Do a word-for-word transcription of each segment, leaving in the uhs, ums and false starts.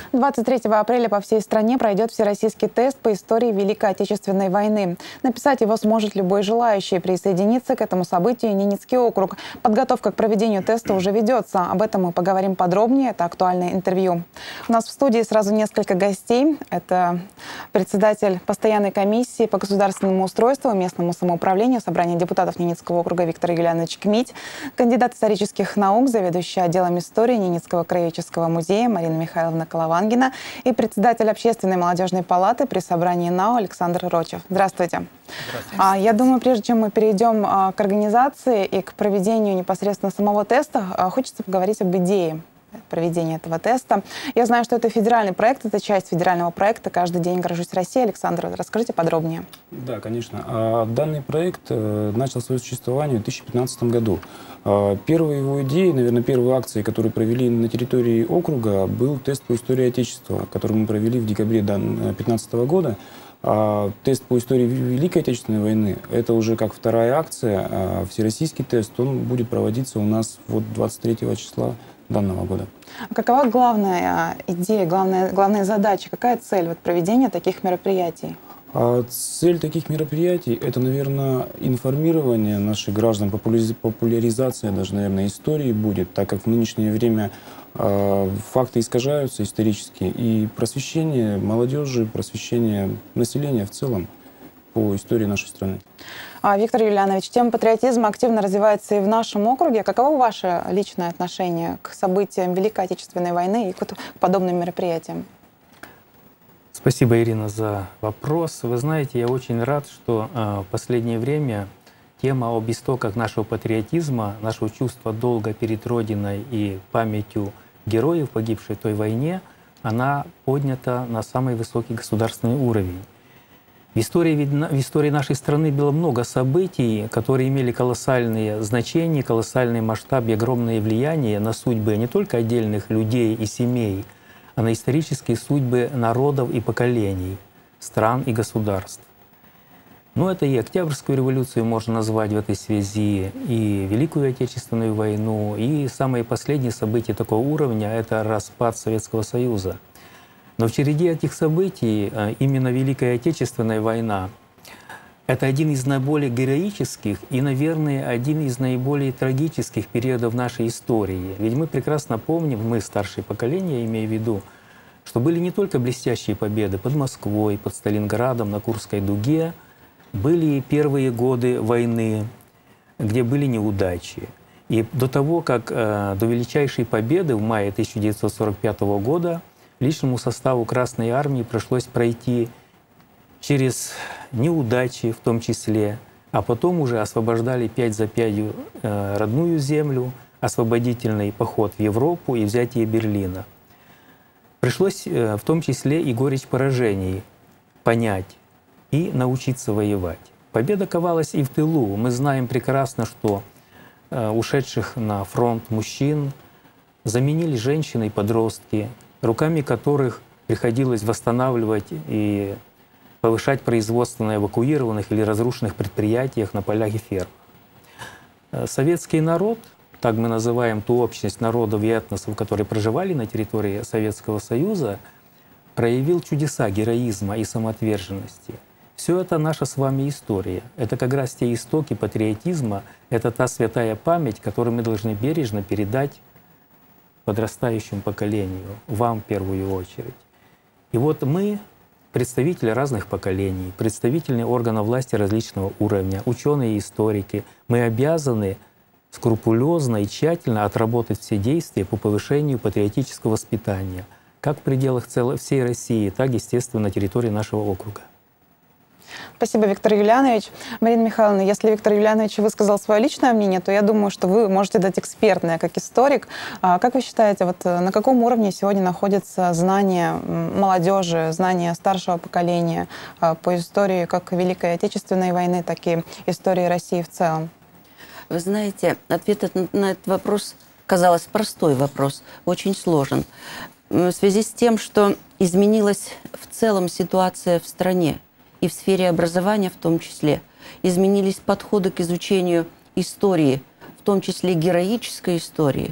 двадцать третьего апреля по всей стране пройдет всероссийский тест по истории Великой Отечественной войны. Написать его сможет любой желающий. Присоединиться к этому событию Ненецкий округ. Подготовка к проведению теста уже ведется. Об этом мы поговорим подробнее. Это актуальное интервью. У нас в студии сразу несколько гостей. Это председатель постоянной комиссии по государственному устройству, местному самоуправлению, собрания депутатов Ненецкого округа Виктор Юлианович Кмить, кандидат исторических наук, заведующий отделом истории Ненецкого краеведческого музея Марина Михайловна Коловангина и председатель Общественной молодежной палаты при собрании НАО Александр Рочев. Здравствуйте. Здравствуйте. Я думаю, прежде чем мы перейдем к организации и к проведению непосредственно самого теста, хочется поговорить об идее проведения этого теста. Я знаю, что это федеральный проект, это часть федерального проекта «Каждый день горжусь Россией». Александр, расскажите подробнее. Да, конечно. Данный проект начал свое существование в две тысячи пятнадцатом году. Первой его идеей, наверное, первой акцией, которую провели на территории округа, был тест по истории Отечества, который мы провели в декабре две тысячи пятнадцатого года. А тест по истории Великой Отечественной войны – это уже как вторая акция. А всероссийский тест, он будет проводиться у нас вот двадцать третьего числа данного года. А какова главная идея, главная, главная задача, какая цель вот проведения таких мероприятий? А цель таких мероприятий – это, наверное, информирование наших граждан, популяризация даже, наверное, истории будет, так как в нынешнее время э, факты искажаются исторически, и просвещение молодежи, просвещение населения в целом по истории нашей страны. А, Виктор Юлианович, тема патриотизма активно развивается и в нашем округе. Каково ваше личное отношение к событиям Великой Отечественной войны и к подобным мероприятиям? Спасибо, Ирина, за вопрос. Вы знаете, я очень рад, что э, в последнее время тема об истоках нашего патриотизма, нашего чувства долга перед Родиной и памятью героев, погибших в той войне, она поднята на самый высокий государственный уровень. В истории, в истории нашей страны было много событий, которые имели колоссальные значения, колоссальный масштаб и огромное влияние на судьбы не только отдельных людей и семей, а на исторические судьбы народов и поколений, стран и государств. Ну, это и Октябрьскую революцию можно назвать в этой связи, и Великую Отечественную войну, и самые последние события такого уровня — это распад Советского Союза. Но в череде этих событий именно Великая Отечественная война — это один из наиболее героических и, наверное, один из наиболее трагических периодов нашей истории. Ведь мы прекрасно помним, мы, старшее поколение, имею в виду, что были не только блестящие победы под Москвой, под Сталинградом, на Курской дуге, были и первые годы войны, где были неудачи. И до того, как до величайшей победы в мае тысяча девятьсот сорок пятого года личному составу Красной Армии пришлось пройти через неудачи в том числе, а потом уже освобождали пять за пятью родную землю, освободительный поход в Европу и взятие Берлина. Пришлось в том числе и горечь поражений понять и научиться воевать. Победа ковалась и в тылу. Мы знаем прекрасно, что ушедших на фронт мужчин заменили женщины и подростки, руками которых приходилось восстанавливать и повышать производство на эвакуированных или разрушенных предприятиях на полях и фермах. Советский народ, так мы называем ту общность народов и этносов, которые проживали на территории Советского Союза, проявил чудеса героизма и самоотверженности. Все это наша с вами история. Это как раз те истоки патриотизма, это та святая память, которую мы должны бережно передать подрастающему поколению, вам в первую очередь. И вот мы, представители разных поколений, представители органов власти различного уровня, ученые и историки, мы обязаны скрупулезно и тщательно отработать все действия по повышению патриотического воспитания, как в пределах целой, всей России, так, естественно, на территории нашего округа. Спасибо, Виктор Юлианович. Марина Михайловна, если Виктор Юлианович высказал свое личное мнение, то я думаю, что вы можете дать экспертное, как историк. Как вы считаете, вот на каком уровне сегодня находятся знания молодежи, знания старшего поколения по истории как Великой Отечественной войны, так и истории России в целом? Вы знаете, ответ на этот вопрос, казалось, простой вопрос, очень сложен. В связи с тем, что изменилась в целом ситуация в стране, и в сфере образования в том числе, изменились подходы к изучению истории, в том числе героической истории.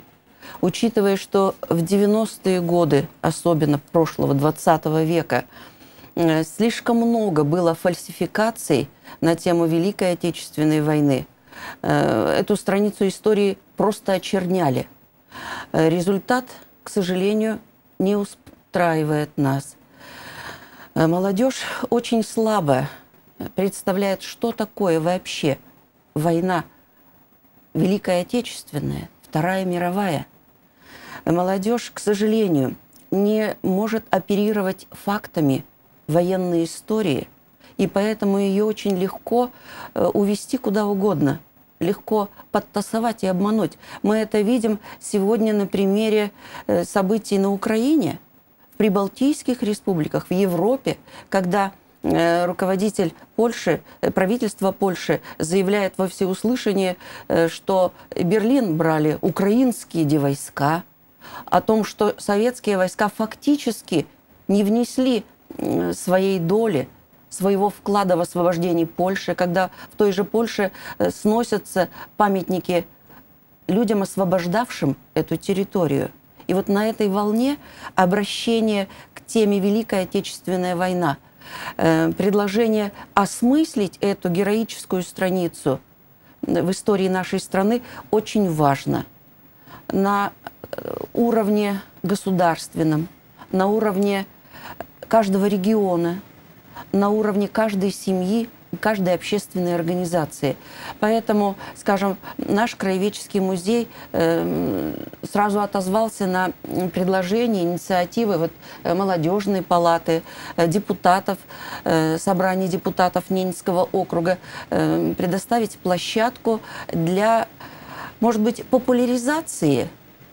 учитывая, что в девяностые годы, особенно прошлого двадцатого века, слишком много было фальсификаций на тему Великой Отечественной войны. Эту страницу истории просто очерняли. Результат, к сожалению, не устраивает нас. Молодежь очень слабо представляет, что такое вообще война Великая Отечественная, Вторая мировая. Молодежь, к сожалению, не может оперировать фактами военной истории, и поэтому ее очень легко увести куда угодно, легко подтасовать и обмануть. Мы это видим сегодня на примере событий на Украине, в прибалтийских республиках, в Европе, когда руководитель Польши, правительство Польши заявляет во всеуслышание, что Берлин брали украинские войска, о том, что советские войска фактически не внесли своей доли, своего вклада в освобождение Польши, когда в той же Польше сносятся памятники людям, освобождавшим эту территорию. И вот на этой волне обращение к теме Великая Отечественная война, предложение осмыслить эту героическую страницу в истории нашей страны очень важно. На уровне государственном, на уровне каждого региона, на уровне каждой семьи, каждой общественной организации. Поэтому, скажем, наш краеведческий музей э, сразу отозвался на предложение, инициативы вот, молодежной палаты, э, депутатов, э, собрания депутатов Ненецкого округа, э, предоставить площадку для, может быть, популяризации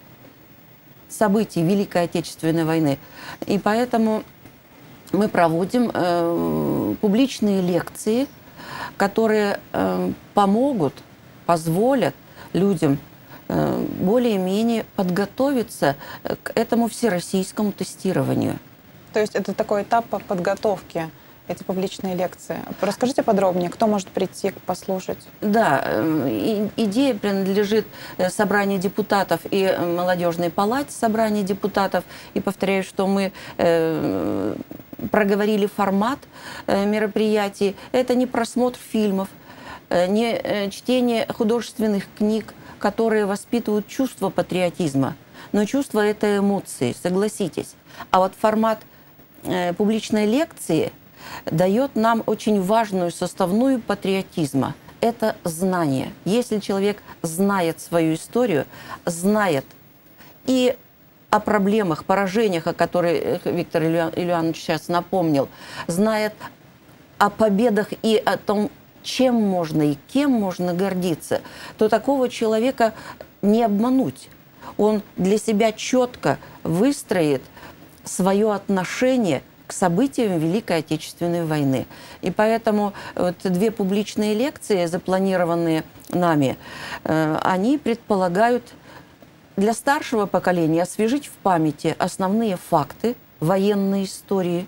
событий Великой Отечественной войны. И поэтому мы проводим э, публичные лекции, которые э, помогут, позволят людям э, более-менее подготовиться к этому всероссийскому тестированию. То есть это такой этап подготовки, эти публичные лекции. Расскажите подробнее, кто может прийти послушать? Да, э, идея принадлежит собранию депутатов и молодежной палате собрания депутатов. И повторяю, что мы э, проговорили формат э, мероприятий. Это не просмотр фильмов, э, не э, чтение художественных книг, которые воспитывают чувство патриотизма. Но чувство — это эмоции, согласитесь. А вот формат э, публичной лекции дает нам очень важную составную патриотизма. Это знание. Если человек знает свою историю, знает и о проблемах, поражениях, о которых Виктор Ильянович сейчас напомнил, знает о победах и о том, чем можно и кем можно гордиться, то такого человека не обмануть. Он для себя четко выстроит свое отношение к событиям Великой Отечественной войны. И поэтому вот две публичные лекции, запланированные нами, э, они предполагают для старшего поколения освежить в памяти основные факты военной истории.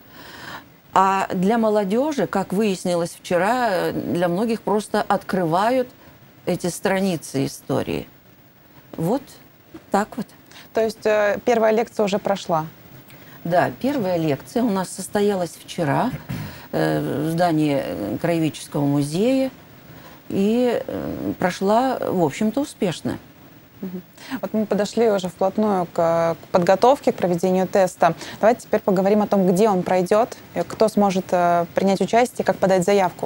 А для молодежи, как выяснилось вчера, для многих просто открывают эти страницы истории. Вот так вот. То есть э, первая лекция уже прошла? Да, первая лекция у нас состоялась вчера э, в здании Краеведческого музея и э, прошла, в общем-то, успешно. Вот мы подошли уже вплотную к подготовке, к проведению теста. Давайте теперь поговорим о том, где он пройдет, кто сможет э, принять участие, как подать заявку.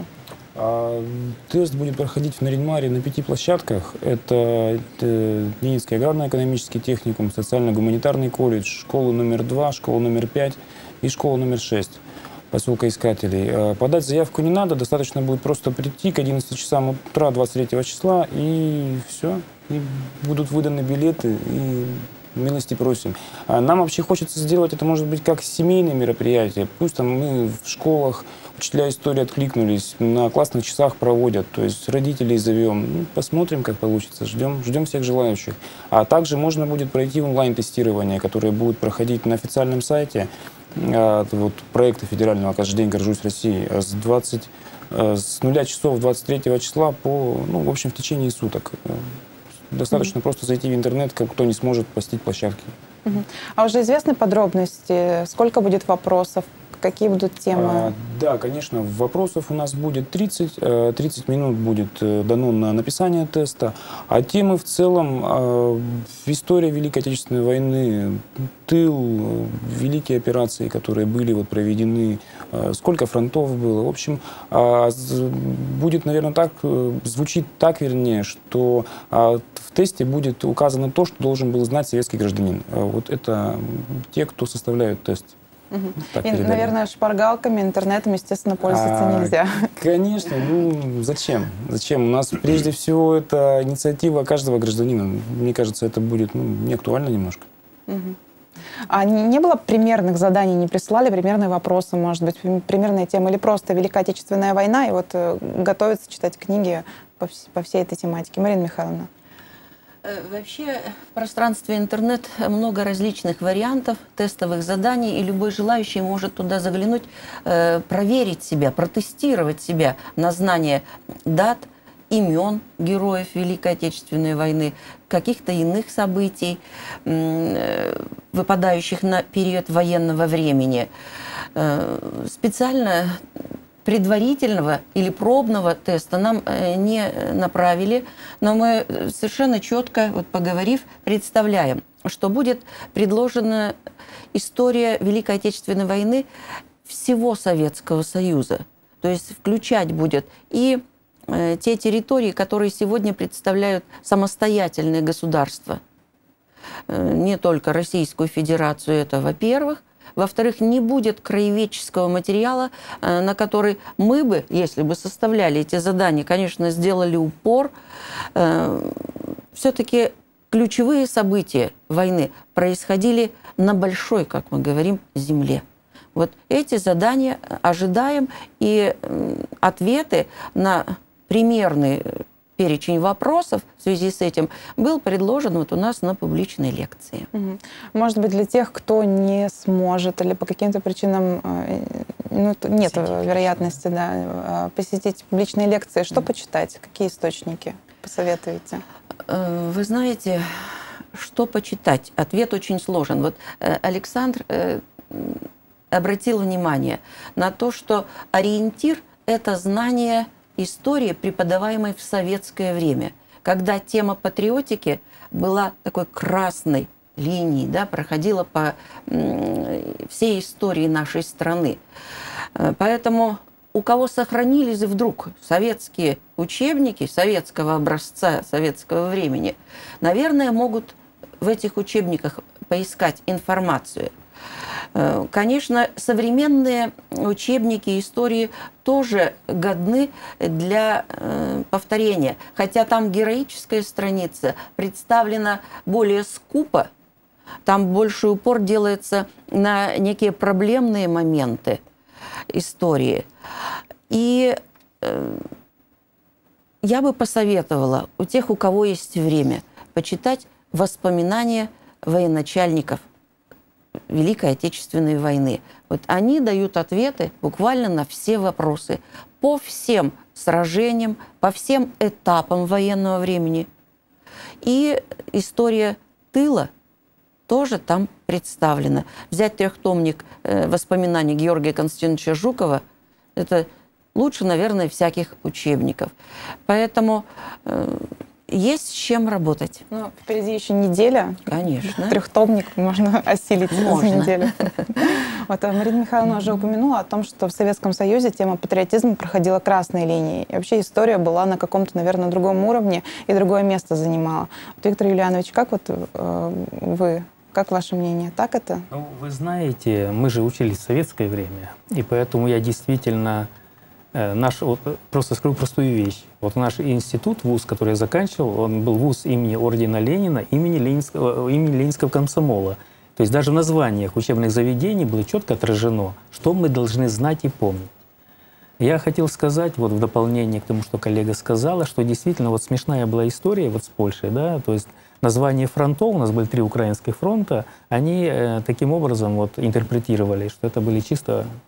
Тест будет проходить в Нарьян-Маре на пяти площадках. Это Ненецкий аграрно-экономический техникум, социально-гуманитарный колледж, школа номер два, школа номер пять и школа номер шесть поселка Искателей. Подать заявку не надо, достаточно будет просто прийти к одиннадцати часам утра двадцать третьего числа, и все. И будут выданы билеты, и милости просим. Нам вообще хочется сделать это, может быть, как семейное мероприятие. Пусть там мы в школах, учителя истории откликнулись, на классных часах проводят, то есть родителей зовем. Ну, посмотрим, как получится. Ждем, ждем всех желающих. А также можно будет пройти онлайн-тестирование, которое будет проходить на официальном сайте вот, проекта федерального «Каждый день горжусь Россией» с, двадцати, с нуля часов двадцать третьего числа по, ну, в общем, в течение суток. Достаточно mm-hmm. просто зайти в интернет, кто не сможет посетить площадки. Mm-hmm. А уже известны подробности? Сколько будет вопросов? Какие будут темы? А, да, конечно, вопросов у нас будет тридцать. тридцать минут будет дано на написание теста. А темы в целом а, история Великой Отечественной войны, тыл, великие операции, которые были вот проведены, а, сколько фронтов было. В общем, а, будет, наверное, так, звучит так, вернее, что а, в тесте будет указано то, что должен был знать советский гражданин. А, вот это те, кто составляют тест. Угу. И, наверное, шпаргалками, интернетом, естественно, пользоваться а, нельзя. Конечно, ну зачем? Зачем? У нас прежде всего это инициатива каждого гражданина. Мне кажется, это будет ну, не актуально немножко. Угу. А не было примерных заданий, не присылали примерные вопросы, может быть, примерная тема, или просто Великая Отечественная война, и вот готовиться читать книги по, по всей этой тематике? Марина Михайловна. Вообще в пространстве интернет много различных вариантов тестовых заданий, и любой желающий может туда заглянуть, проверить себя, протестировать себя на знание дат, имен героев Великой Отечественной войны, каких-то иных событий, выпадающих на период военного времени. Специально предварительного или пробного теста нам не направили, но мы совершенно четко, вот поговорив, представляем, что будет предложена история Великой Отечественной войны всего Советского Союза. То есть включать будет и те территории, которые сегодня представляют самостоятельные государства. Не только Российскую Федерацию, это во-первых. Во-вторых, не будет краеведческого материала, на который мы бы, если бы составляли эти задания, конечно, сделали упор. Все-таки ключевые события войны происходили на большой, как мы говорим, земле. Вот эти задания ожидаем, и ответы на примерный перечень вопросов в связи с этим был предложен вот у нас на публичной лекции. Угу. Может быть, для тех, кто не сможет или по каким-то причинам ну, нет посетить, вероятности да, посетить публичные лекции, что угу. почитать? Какие источники посоветуете? Вы знаете, что почитать? Ответ очень сложен. Вот Александр обратил внимание на то, что ориентир – это знание истории, преподаваемой в советское время, когда тема патриотики была такой красной линией, да, проходила по всей истории нашей страны. Поэтому у кого сохранились вдруг советские учебники советского образца, советского времени, наверное, могут в этих учебниках поискать информацию. Конечно, современные учебники истории тоже годны для э, повторения, хотя там героическая страница представлена более скупо, там больше упор делается на некие проблемные моменты истории. И э, я бы посоветовала у тех, у кого есть время, почитать воспоминания военачальников Великой Отечественной войны. Вот они дают ответы буквально на все вопросы по всем сражениям, по всем этапам военного времени. И история тыла тоже там представлена. Взять трехтомник э, воспоминаний Георгия Константиновича Жукова – это лучше, наверное, всяких учебников. Поэтому э, есть с чем работать. Ну, впереди еще неделя. Конечно. Трехтомник можно осилить можно. за неделю. Вот, Марина Михайловна уже упомянула о том, что в Советском Союзе тема патриотизма проходила красной линией. И вообще история была на каком-то, наверное, другом уровне и другое место занимала. Вот, Виктор Юлианович, как вот э, вы, как ваше мнение? Так это? Ну, вы знаете, мы же учились в советское время, и поэтому я действительно... Наш, вот, просто скажу простую вещь. Вот наш институт, вуз, который я заканчивал, он был вуз имени ордена Ленина, имени Ленинского, имени Ленинского комсомола. То есть даже в названиях учебных заведений было четко отражено, что мы должны знать и помнить. Я хотел сказать, вот в дополнение к тому, что коллега сказала, что действительно вот смешная была история вот с Польшей, да, то есть название фронтов, у нас были три украинских фронта, они э, таким образом вот интерпретировали, что это были чисто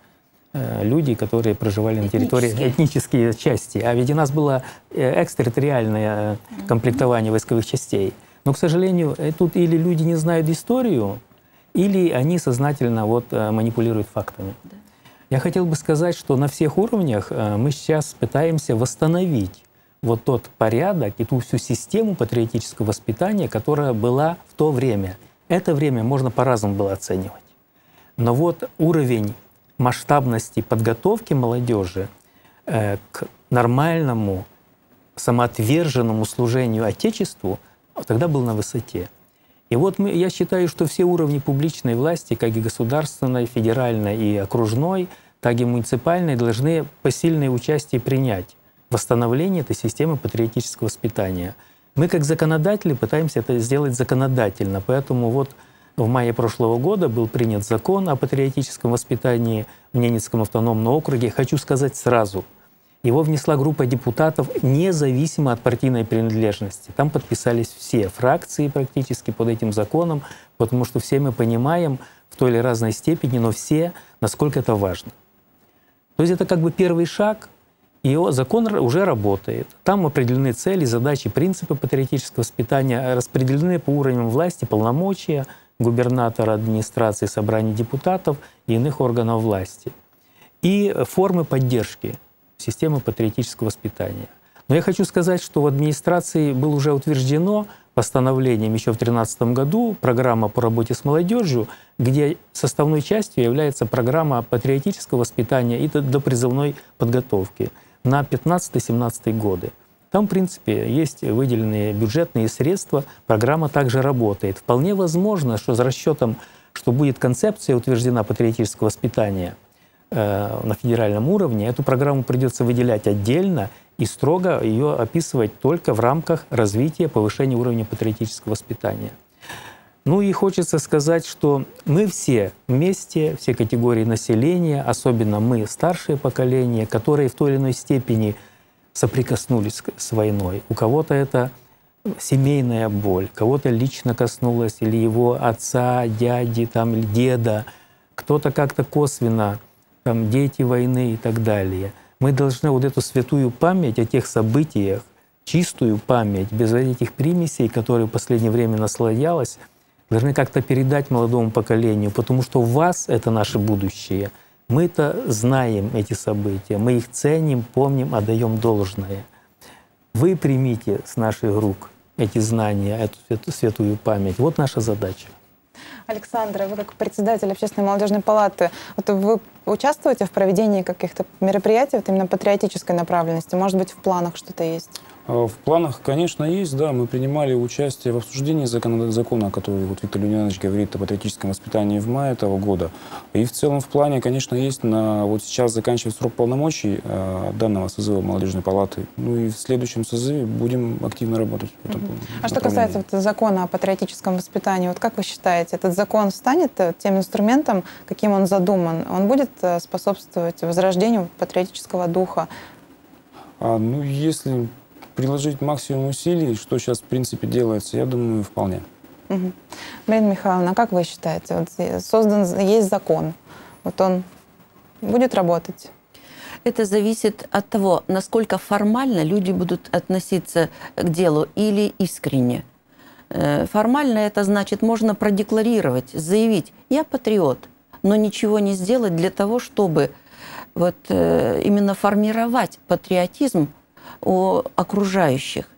люди, которые проживали на территории, этнические части. А ведь у нас было экстерриториальное комплектование войсковых частей. Но, к сожалению, тут или люди не знают историю, или они сознательно вот манипулируют фактами. Да. Я хотел бы сказать, что на всех уровнях мы сейчас пытаемся восстановить вот тот порядок и ту всю систему патриотического воспитания, которая была в то время. Это время можно по-разному было оценивать. Но вот уровень масштабности подготовки молодежи э, к нормальному, самоотверженному служению Отечеству тогда был на высоте. И вот мы, я считаю, что все уровни публичной власти, как и государственной, федеральной и окружной, так и муниципальной, должны посильное участие принять в восстановлении этой системы патриотического воспитания. Мы, как законодатели, пытаемся это сделать законодательно, поэтому вот в мае прошлого года был принят закон о патриотическом воспитании в Ненецком автономном округе. Хочу сказать сразу, его внесла группа депутатов независимо от партийной принадлежности. Там подписались все фракции практически под этим законом, потому что все мы понимаем в той или разной степени, но все, насколько это важно. То есть это как бы первый шаг, и закон уже работает. Там определены цели, задачи, принципы патриотического воспитания, распределены по уровням власти, полномочия губернатора, администрации, собраний депутатов и иных органов власти. И формы поддержки системы патриотического воспитания. Но я хочу сказать, что в администрации было уже утверждено постановлением еще в две тысячи тринадцатом году программа по работе с молодежью, где составной частью является программа патриотического воспитания и допризывной подготовки на пятнадцатый-семнадцатый годы. Там, в принципе, есть выделенные бюджетные средства, программа также работает. Вполне возможно, что с расчетом, что будет концепция утверждена патриотического воспитания э, на федеральном уровне, эту программу придется выделять отдельно и строго ее описывать только в рамках развития, повышения уровня патриотического воспитания. Ну и хочется сказать, что мы все вместе, все категории населения, особенно мы, старшее поколение, которые в той или иной степени соприкоснулись с войной. У кого-то это семейная боль, кого-то лично коснулась или его отца, дяди там, или деда, кто-то как-то косвенно, там, дети войны и так далее. Мы должны вот эту святую память о тех событиях, чистую память, без этих примесей, которые в последнее время наслоялась, должны как-то передать молодому поколению, потому что у вас это наше будущее. Мы-то знаем эти события, мы их ценим, помним, отдаем должное. Вы примите с наших рук эти знания, эту святую память. Вот наша задача. Александр, вы как председатель Общественной молодежной палаты, вот вы участвуете в проведении каких-то мероприятий вот именно патриотической направленности? Может быть, в планах что-то есть? В планах, конечно, есть, да. Мы принимали участие в обсуждении закона, закона который вот Виктор Леонидович говорит о патриотическом воспитании в мае этого года. И в целом в плане, конечно, есть на вот сейчас заканчивается срок полномочий э, данного созыва молодежной палаты. Ну и в следующем созыве будем активно работать. В этом а что касается вот закона о патриотическом воспитании, вот как вы считаете, этот закон станет тем инструментом, каким он задуман? Он будет способствовать возрождению патриотического духа? А, ну, если приложить максимум усилий, что сейчас, в принципе, делается, я думаю, вполне. Угу. Марина Михайловна, как вы считаете, вот создан, есть закон, вот он будет работать? Это зависит от того, насколько формально люди будут относиться к делу или искренне. Формально это значит, можно продекларировать, заявить, я патриот, но ничего не сделать для того, чтобы вот именно формировать патриотизм у окружающих.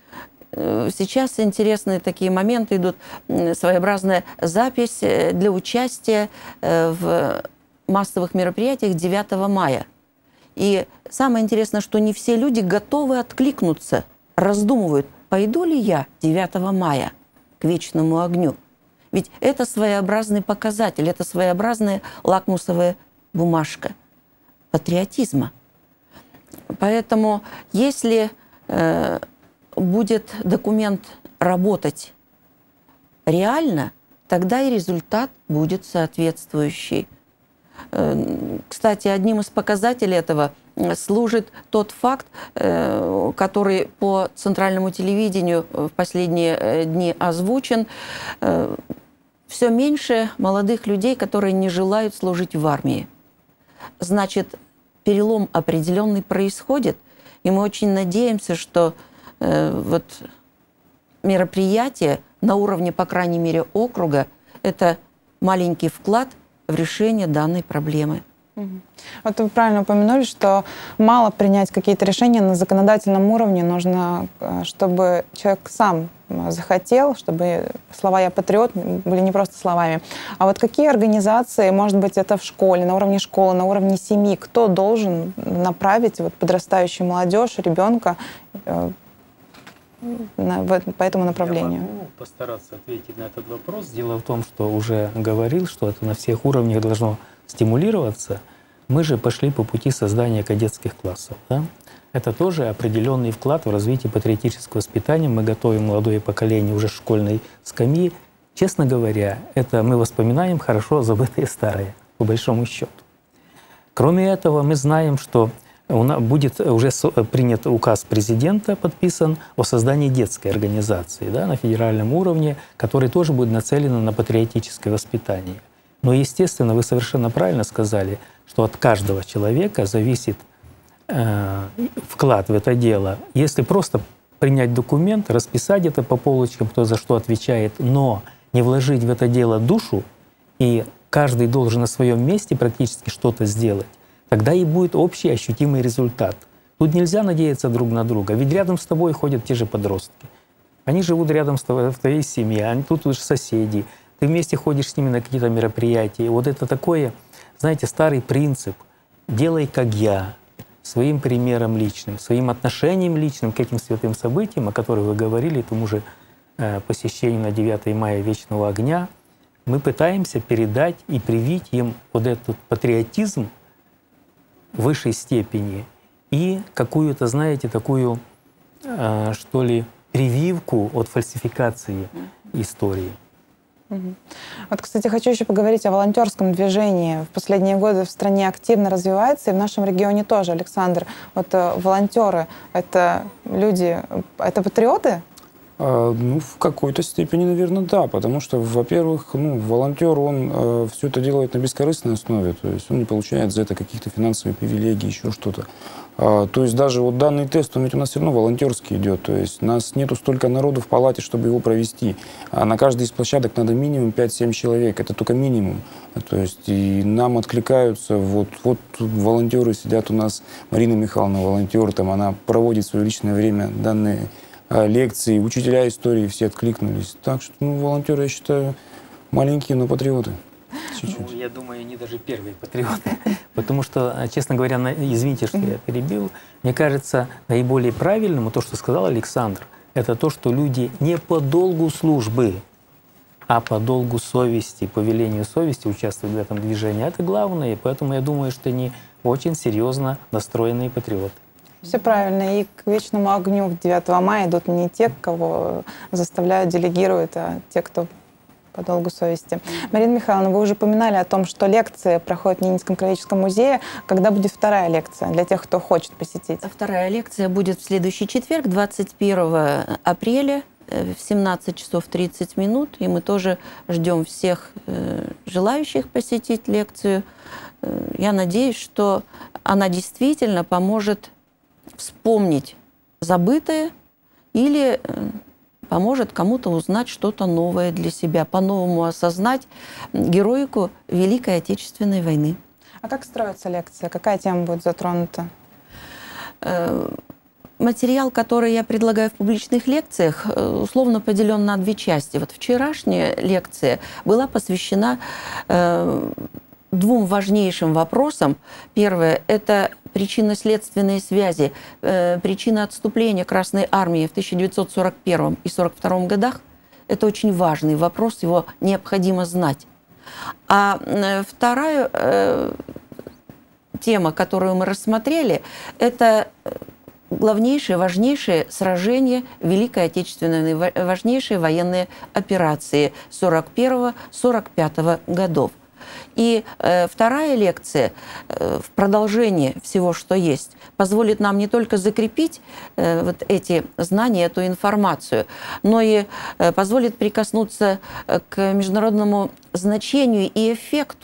Сейчас интересные такие моменты идут, своеобразная запись для участия в массовых мероприятиях девятого мая. И самое интересное, что не все люди готовы откликнуться, раздумывают, пойду ли я девятого мая к вечному огню. Ведь это своеобразный показатель, это своеобразная лакмусовая бумажка патриотизма. Поэтому если э, будет документ работать реально, тогда и результат будет соответствующий. Э, кстати, одним из показателей этого служит тот факт, э, который по центральному телевидению в последние дни озвучен. Э, все меньше молодых людей, которые не желают служить в армии. значит, перелом определенный происходит. И мы очень надеемся, что э, вот мероприятие на уровне, по крайней мере, округа – это маленький вклад в решение данной проблемы. Вот вы правильно упомянули, что мало принять какие-то решения на законодательном уровне. Нужно, чтобы человек сам захотел, чтобы слова «я патриот» были не просто словами. А вот какие организации, может быть, это в школе, на уровне школы, на уровне семьи, кто должен направить вот подрастающую молодежь, ребенка по этому направлению? Я могу постараться ответить на этот вопрос. Дело в том, что уже говорил, что это на всех уровнях должно стимулироваться. Мы же пошли по пути создания кадетских классов. Да? Это тоже определенный вклад в развитие патриотического воспитания. Мы готовим молодое поколение уже с школьной скамьи. Честно говоря, это мы воспоминаем хорошо забытые старые, по большому счету. Кроме этого, мы знаем, что у нас будет уже принят указ президента, подписан, о создании детской организации, да, на федеральном уровне, который тоже будет нацелен на патриотическое воспитание. Но, естественно, вы совершенно правильно сказали, что от каждого человека зависит э, вклад в это дело. Если просто принять документ, расписать это по полочкам, кто за что отвечает, но не вложить в это дело душу, и каждый должен на своем месте практически что-то сделать, тогда и будет общий ощутимый результат. Тут нельзя надеяться друг на друга, ведь рядом с тобой ходят те же подростки. Они живут рядом с тобой, в твоей семье, они тут уже соседи. Ты вместе ходишь с ними на какие-то мероприятия. Вот это такое, знаете, старый принцип «делай как я», своим примером личным, своим отношением личным к этим святым событиям, о которых вы говорили, тому же э, посещению на девятое мая Вечного огня, мы пытаемся передать и привить им вот этот патриотизм в высшей степени и какую-то, знаете, такую, э, что ли, прививку от фальсификации истории. Вот, кстати, хочу еще поговорить о волонтерском движении. В последние годы в стране активно развивается, и в нашем регионе тоже. Александр, вот волонтеры — это люди, это патриоты? А, ну, в какой-то степени, наверное, да, потому что, во-первых, ну, волонтер, он э, все это делает на бескорыстной основе, то есть он не получает за это каких-то финансовых привилегий, еще что-то. А, то есть даже вот данный тест, он ведь у нас все равно волонтерский идет, то есть у нас нету столько народу в палате, чтобы его провести. А на каждой из площадок надо минимум пять-семь человек, это только минимум. То есть и нам откликаются, вот, вот волонтеры сидят у нас, Марина Михайловна, волонтер, там она проводит свое личное время, данные лекции, учителя истории все откликнулись. Так что, ну, волонтеры, я считаю, маленькие, но патриоты. Ну, я думаю, они даже первые патриоты. Потому что, честно говоря, извините, что я перебил, мне кажется, наиболее правильным то, что сказал Александр, это то, что люди не по долгу службы, а по долгу совести, по велению совести участвуют в этом движении. Это главное, и поэтому я думаю, что они очень серьезно настроенные патриоты. Все правильно. И к вечному огню девятого мая идут не те, кого заставляют, делегируют, а те, кто по долгу совести. Марина Михайловна, вы уже упоминали о том, что лекции проходят в Ненецком краеведческом музее. Когда будет вторая лекция для тех, кто хочет посетить? Вторая лекция будет в следующий четверг, двадцать первого апреля, в семнадцать часов тридцать минут. И мы тоже ждем всех э, желающих посетить лекцию. Э, я надеюсь, что она действительно поможет вспомнить забытое или э, поможет кому-то узнать что-то новое для себя, по-новому осознать героику Великой Отечественной войны. А как строится лекция? Какая тема будет затронута? Материал, который я предлагаю в публичных лекциях, условно поделен на две части. Вот вчерашняя лекция была посвящена э, двум важнейшим вопросам. Первое – это причинно-следственные связи, э, причина отступления Красной Армии в тысяча девятьсот сорок первом и сорок втором годах. Это очень важный вопрос, его необходимо знать. А э, вторая э, тема, которую мы рассмотрели, это главнейшие, важнейшие сражения Великой Отечественной войны, важнейшие военные операции сорок первого — сорок пятого годов. И э, вторая лекция э, в продолжении всего, что есть, позволит нам не только закрепить э, вот эти знания, эту информацию, но и э, позволит прикоснуться к международному значению и эффекту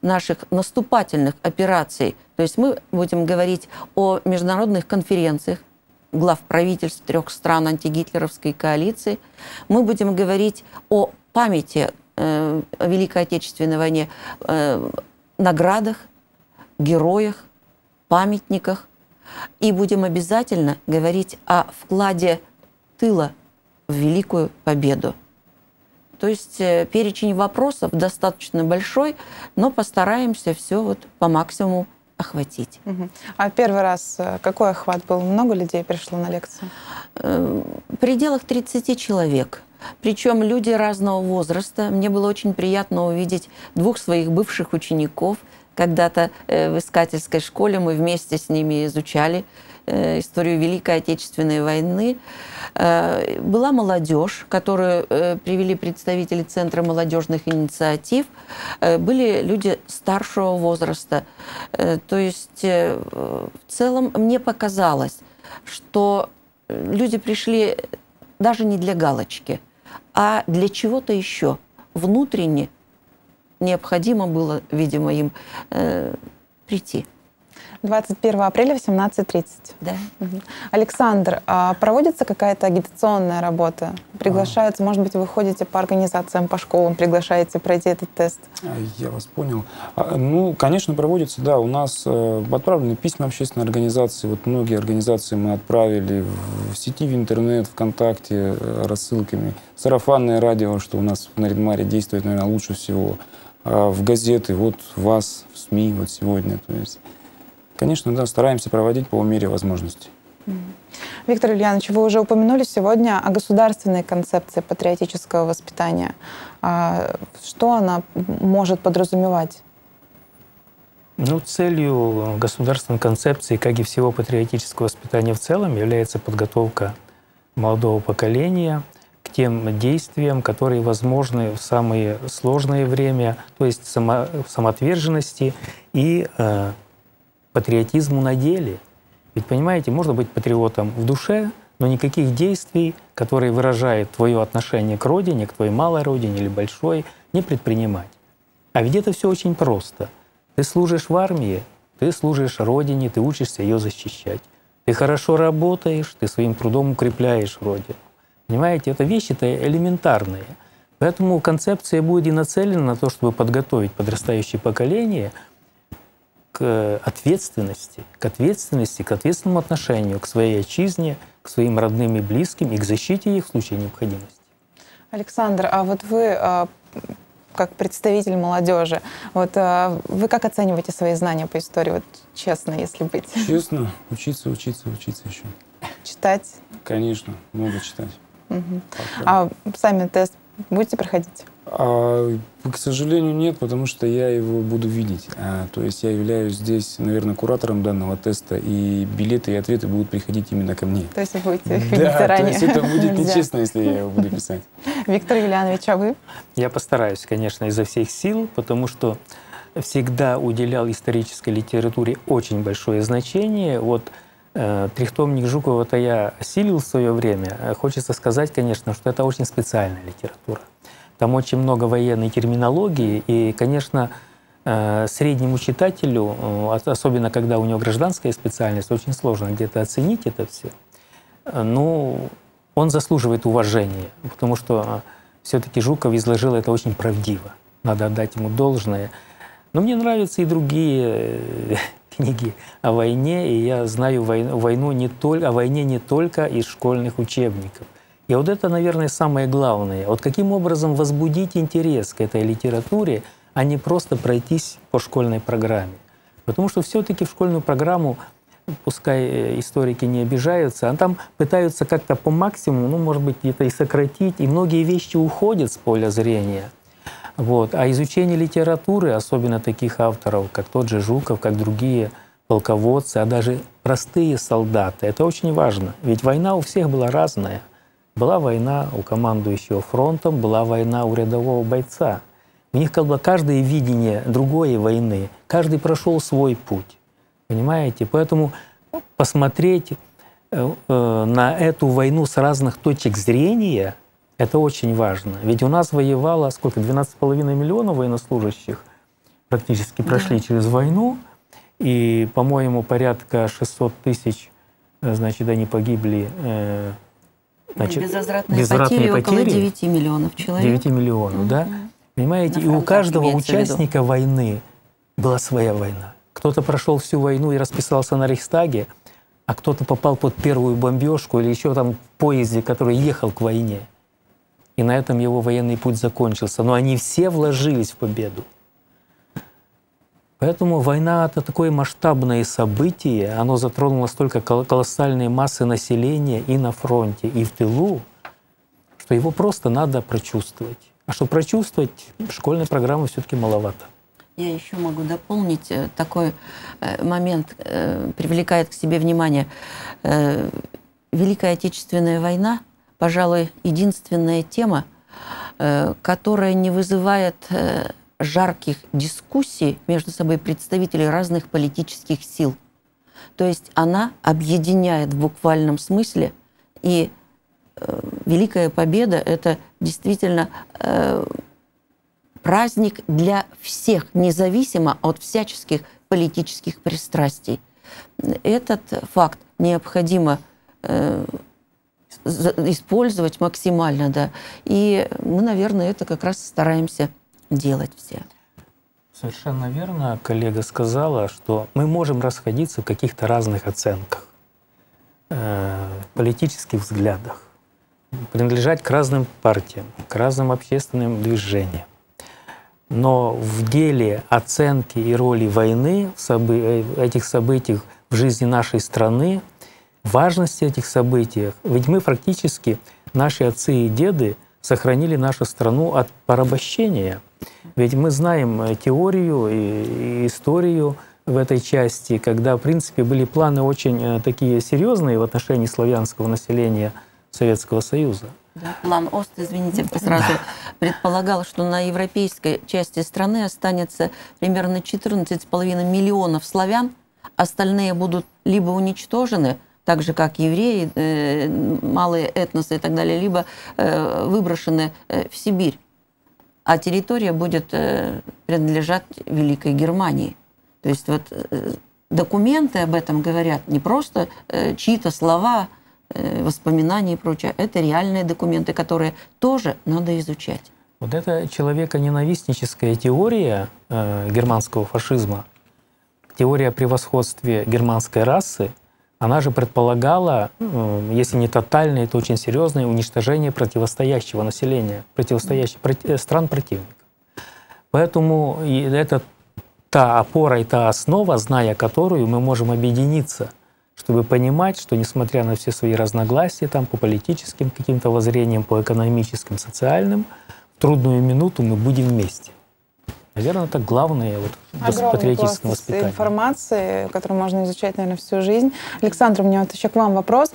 наших наступательных операций, то есть мы будем говорить о международных конференциях глав правительств трех стран антигитлеровской коалиции, мы будем говорить о памяти э, о Великой Отечественной войне, э, наградах, героях, памятниках, и будем обязательно говорить о вкладе тыла в великую победу. То есть э, перечень вопросов достаточно большой, но постараемся все вот по максимуму охватить. Угу. А первый раз какой охват был? Много людей пришло на лекцию? Э, в пределах тридцати человек. Причем люди разного возраста. Мне было очень приятно увидеть двух своих бывших учеников. Когда-то э, в искательской школе мы вместе с ними изучали э, историю Великой Отечественной войны. Э, была молодежь, которую э, привели представители Центра молодежных инициатив. Э, были люди старшего возраста. Э, то есть э, в целом мне показалось, что люди пришли даже не для галочки, а для чего-то еще внутренне. Необходимо было, видимо, им э, прийти. двадцать первого апреля в семнадцать тридцать. Да. Угу. Александр, а проводится какая-то агитационная работа? Приглашаются, может быть, вы ходите по организациям, по школам, приглашаете пройти этот тест? Я вас понял. Ну, конечно, проводится, да. У нас отправлены письма общественной организации. Вот многие организации мы отправили в сети, в интернет, ВКонтакте, рассылками. Сарафанное радио, что у нас в Нарьян-Маре действует, наверное, лучше всего. В газеты, вот вас, в СМИ, вот сегодня. То есть, конечно, да, стараемся проводить по мере возможностей. Виктор Ульянович, вы уже упомянули сегодня о государственной концепции патриотического воспитания. Что она может подразумевать? Ну, целью государственной концепции, как и всего патриотического воспитания в целом, является подготовка молодого поколения к тем действиям, которые возможны в самое сложное время, то есть само, самоотверженности и э, патриотизму на деле. Ведь, понимаете, можно быть патриотом в душе, но никаких действий, которые выражают твое отношение к родине, к твоей малой родине или большой, не предпринимать. А ведь это все очень просто. Ты служишь в армии, ты служишь родине, ты учишься ее защищать. Ты хорошо работаешь, ты своим трудом укрепляешь родину. Понимаете, это вещи-то элементарные. Поэтому концепция будет и нацелена на то, чтобы подготовить подрастающее поколение к ответственности, к ответственности, к ответственному отношению к своей отчизне, к своим родным и близким и к защите их в случае необходимости. Александр, а вот вы, как представитель молодежи, вот вы как оцениваете свои знания по истории? Вот честно, если быть. Честно, учиться, учиться, учиться еще. Читать? Конечно, много читать. Угу. А сами тест будете проходить? А, к сожалению, нет, потому что я его буду видеть. А, то есть я являюсь здесь, наверное, куратором данного теста, и билеты и ответы будут приходить именно ко мне. То есть вы будете их видеть да, заранее? То есть это будет нечестно, если я его буду писать. Виктор Юлианович, а вы? Я постараюсь, конечно, изо всех сил, потому что всегда уделял исторической литературе очень большое значение. Вот э, трехтомник Жукова-то я осилил в свое время. Хочется сказать, конечно, что это очень специальная литература. Там очень много военной терминологии, и, конечно, среднему читателю, особенно когда у него гражданская специальность, очень сложно где-то оценить это все. Но он заслуживает уважения, потому что все-таки Жуков изложил это очень правдиво. Надо отдать ему должное. Но мне нравятся и другие книги о войне, и я знаю войну не только, о войне не только из школьных учебников. И вот это, наверное, самое главное. Вот каким образом возбудить интерес к этой литературе, а не просто пройтись по школьной программе. Потому что все-таки в школьную программу, пускай историки не обижаются, а там пытаются как-то по максимуму, ну, может быть, где-то и сократить, и многие вещи уходят с поля зрения. Вот. А изучение литературы, особенно таких авторов, как тот же Жуков, как другие полководцы, а даже простые солдаты, это очень важно. Ведь война у всех была разная. Была война у командующего фронтом, была война у рядового бойца. У них как бы каждое видение другой войны, каждый прошел свой путь. Понимаете? Поэтому посмотреть на эту войну с разных точек зрения — это очень важно. Ведь у нас воевало сколько? двенадцать с половиной миллионов военнослужащих практически прошли через войну, и, по-моему, порядка шестьсот тысяч, значит, они погибли. Э, значит, безвозвратные, безвозвратные потери, потери около девяти миллионов человек. девяти миллионов, mm-hmm. да? Понимаете, и у каждого участника войны была своя война. Кто-то прошел всю войну и расписался на Рейхстаге, а кто-то попал под первую бомбежку или еще там в поезде, который ехал к войне. И на этом его военный путь закончился. Но они все вложились в победу. Поэтому война — это такое масштабное событие, оно затронуло столько колоссальные массы населения и на фронте, и в тылу, что его просто надо прочувствовать. А чтобы прочувствовать, школьной программы все-таки маловато. Я еще могу дополнить такой момент, привлекает к себе внимание. Великая Отечественная война, пожалуй, единственная тема, которая не вызывает жарких дискуссий между собой представителей разных политических сил. То есть она объединяет в буквальном смысле, и э, Великая Победа — это действительно э, праздник для всех, независимо от всяческих политических пристрастий. Этот факт необходимо э, использовать максимально, да, и мы, наверное, это как раз стараемся делать все. Совершенно верно коллега сказала, что мы можем расходиться в каких-то разных оценках, э, политических взглядах, принадлежать к разным партиям, к разным общественным движениям. Но в деле оценки и роли войны, в собы, этих событий в жизни нашей страны, важности этих событий, ведь мы практически, наши отцы и деды, сохранили нашу страну от порабощения. Ведь мы знаем теорию и, и историю в этой части, когда, в принципе, были планы очень такие серьезные в отношении славянского населения Советского Союза. Да, план ОСТ, извините, сразу предполагал, что на европейской части страны останется примерно четырнадцать с половиной миллионов славян, остальные будут либо уничтожены, так же, как евреи, э, малые этносы и так далее, либо э, выброшены э, в Сибирь. А территория будет э, принадлежать Великой Германии. То есть вот э, документы об этом говорят, не просто э, чьи-то слова, э, воспоминания и прочее. Это реальные документы, которые тоже надо изучать. Вот эта человеконенавистническая теория э, германского фашизма, теория о превосходстве германской расы, она же предполагала, если не тотальное, то очень серьезное уничтожение противостоящего населения, противостоящих стран противников. Поэтому это та опора и та основа, зная которую мы можем объединиться, чтобы понимать, что несмотря на все свои разногласия там, по политическим каким-то воззрениям, по экономическим, социальным, в трудную минуту мы будем вместе. Наверное, это главное вот, в патриотическом воспитании. Информации, которую можно изучать, наверное, всю жизнь. Александр, у меня вот еще к вам вопрос.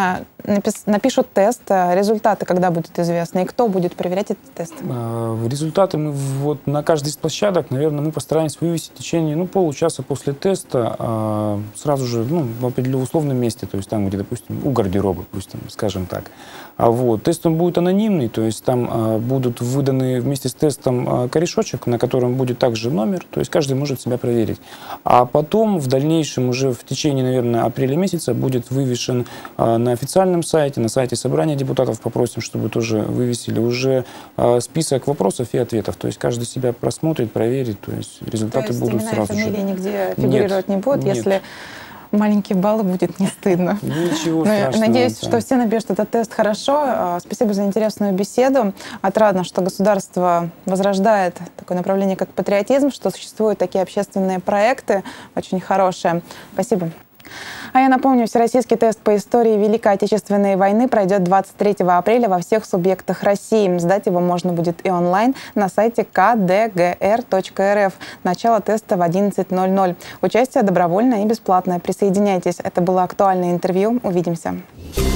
Напишут тест, результаты когда будут известны, и кто будет проверять этот тест? Результаты мы вот на каждой из площадок, наверное, мы постараемся вывести в течение ну, получаса после теста сразу же ну, в определенном условном месте, то есть там, где, допустим, у гардероба, пусть там, скажем так. А вот тест он будет анонимный, то есть там будут выданы вместе с тестом корешочек, на котором будет также номер, то есть каждый может себя проверить. А потом в дальнейшем уже в течение, наверное, апреля месяца будет вывешен на официальном сайте, на сайте собрания депутатов, попросим, чтобы тоже вывесили уже список вопросов и ответов. То есть каждый себя просмотрит, проверит, то есть результаты то есть будут сразу же. Нигде фигурировать нет, не будут, нет. Если маленькие баллы, будет не стыдно. Ничего страшного. Надеюсь, что все напишут этот тест хорошо. Спасибо за интересную беседу. Отрадно, что государство возрождает такое направление, как патриотизм, что существуют такие общественные проекты, очень хорошие. Спасибо. А я напомню, всероссийский тест по истории Великой Отечественной войны пройдет двадцать третьего апреля во всех субъектах России. Сдать его можно будет и онлайн на сайте ка дэ гэ эр точка эр эф. Начало теста в одиннадцать ноль ноль. Участие добровольное и бесплатное. Присоединяйтесь. Это было актуальное интервью. Увидимся.